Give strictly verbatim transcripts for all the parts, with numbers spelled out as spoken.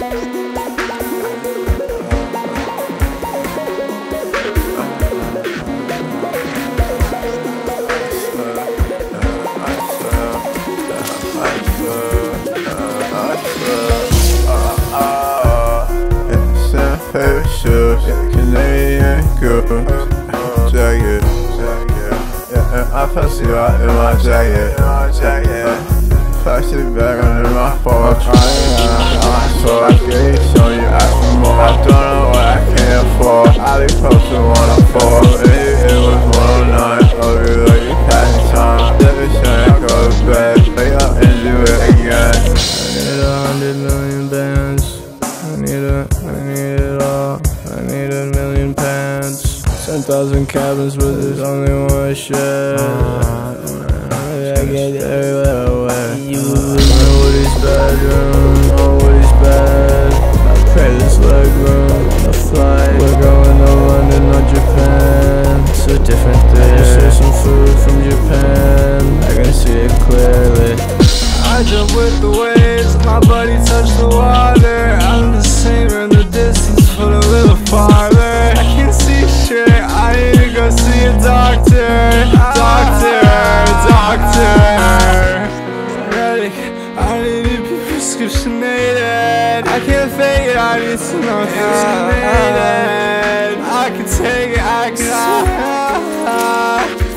Canadian girls, jacket, yeah, I Facy right in my jacket, Facy back under my porch. I saw I gave so you ask for more. I don't know what I came for. I leave posted one oh four. It, it was one oh nine. Oh, you like you passing time. This ain't go to bed. Wake up and do it again. I need a hundred million bands. I need a, I need it all. I need a million pants. Ten thousand cabins, but there's only one shed. I get everywhere away. Nobody's bedroom, nobody's bed. I pray this leg room on the flight. We're going to London or Japan. It's a different thing. I share some food from Japan. I can see it clearly. I jump with the waves, my buddy touched the water. I'm the same in the distance, but a little farther. I can't see shit, I need to go see a doctor. Doctor, doctor. Ready, I need to be prescriptionated. I can't fake it, I need to know prescriptionated. I can take it, I can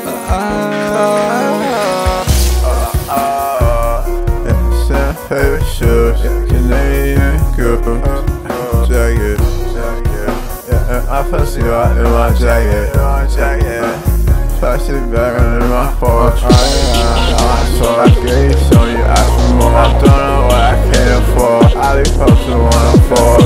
favorite shoes, Canadian girls, jacket, yeah, I Facy right in my jacket, Facy back under my porch. I saw I gave so you ask for more. I don't know what I came for. I leave posted one oh four.